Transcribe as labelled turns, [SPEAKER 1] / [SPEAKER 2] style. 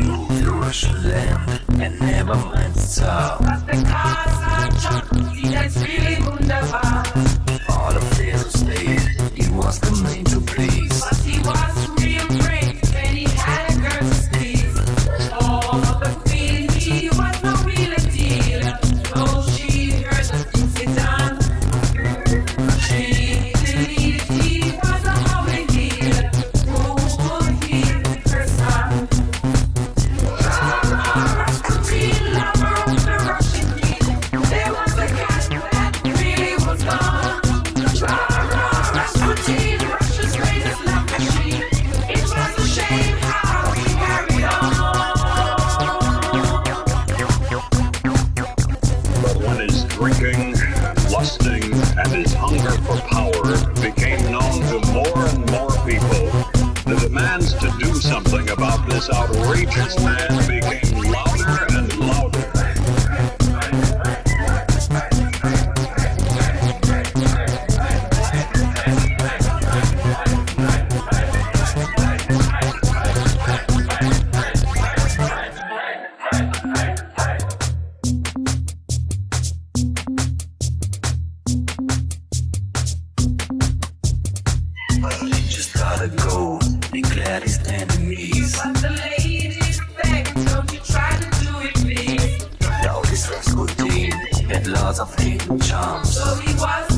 [SPEAKER 1] moved to Russian land and never mind Tsar.
[SPEAKER 2] Was der Kaiser sieht als really wunderbar.
[SPEAKER 1] All of this was state, he was the man to please.
[SPEAKER 2] But he was real brave when he had a girl to please. Oh, the queen, he was no real deal. Oh, she heard the things he done. She believed he was a holy healer who would heal her son. Rasputin, lover of the Russian king. There was a cat that really was gone. Rasputin, Russia's greatest love machine. It was a shame how he carried on.
[SPEAKER 3] But when his drinking and lusting and his hunger for power became known to more and more people, the demands to do something about this outrageous man became louder and louder.
[SPEAKER 1] But he just gotta go, declared his enemies.
[SPEAKER 2] But the ladies begged, don't you try to do it, please.
[SPEAKER 1] Now this Rasputin had lots of hidden charms.
[SPEAKER 2] So he was